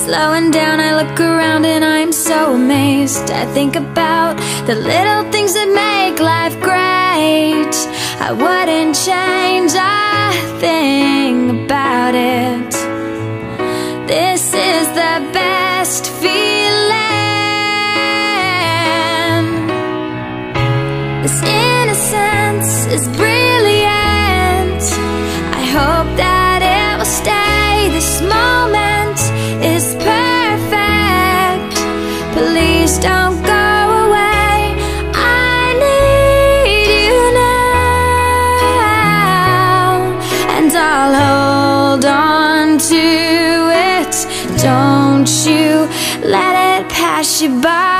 Slowing down, I look around and I'm so amazed. I think about the little things that make life great. I wouldn't change a thing about it. This is the best feeling. This innocence is brilliant. I hope that it will stay. This moment is perfect. Please don't go away. I need you now, and I'll hold on to it. Don't you let it pass you by.